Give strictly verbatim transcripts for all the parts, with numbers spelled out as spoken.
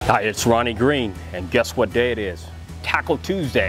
Hi, it's Ronnie Green, and guess what day it is? Tackle Tuesday.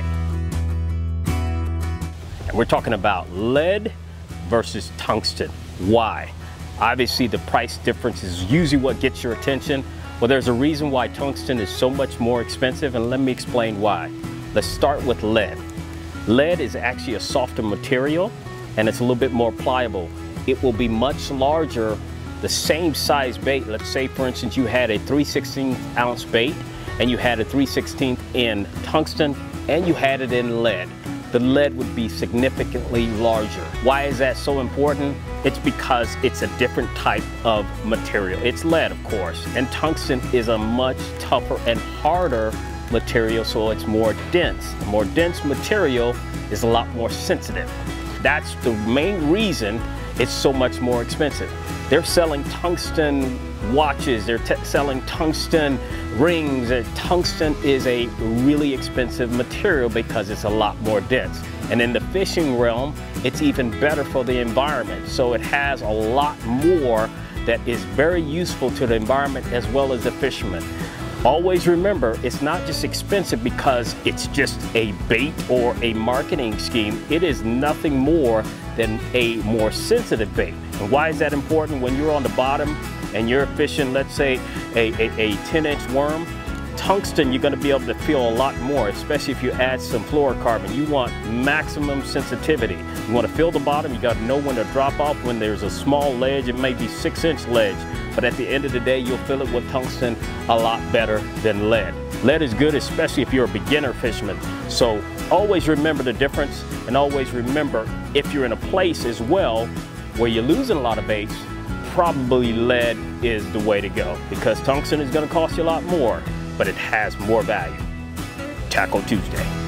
And we're talking about lead versus tungsten. Why? Obviously, the price difference is usually what gets your attention. Well, there's a reason why tungsten is so much more expensive, and let me explain why. Let's start with lead. Lead is actually a softer material, and it's a little bit more pliable. It will be much larger. The same size bait, let's say for instance you had a three sixteenths ounce bait and you had a three sixteenths in tungsten and you had it in lead. The lead would be significantly larger. Why is that so important? It's because it's a different type of material. It's lead, of course, and tungsten is a much tougher and harder material, so it's more dense. The more dense material is a lot more sensitive. That's the main reason it's so much more expensive. They're selling tungsten watches, they're selling tungsten rings. And tungsten is a really expensive material because it's a lot more dense. And in the fishing realm, it's even better for the environment. So it has a lot more that is very useful to the environment as well as the fishermen. Always remember, it's not just expensive because it's just a bait or a marketing scheme. It is nothing more than a more sensitive bait. And why is that important? When you're on the bottom and you're fishing, let's say a, a, a ten inch worm, tungsten, you're gonna be able to feel a lot more, especially if you add some fluorocarbon. You want maximum sensitivity. You wanna feel the bottom, you gotta know when to drop off. When there's a small ledge, it may be six inch ledge, but at the end of the day, you'll feel it with tungsten a lot better than lead. Lead is good, especially if you're a beginner fisherman. So always remember the difference, and always remember if you're in a place as well where you're losing a lot of baits, probably lead is the way to go, because tungsten is gonna cost you a lot more, but it has more value. Tackle Tuesday.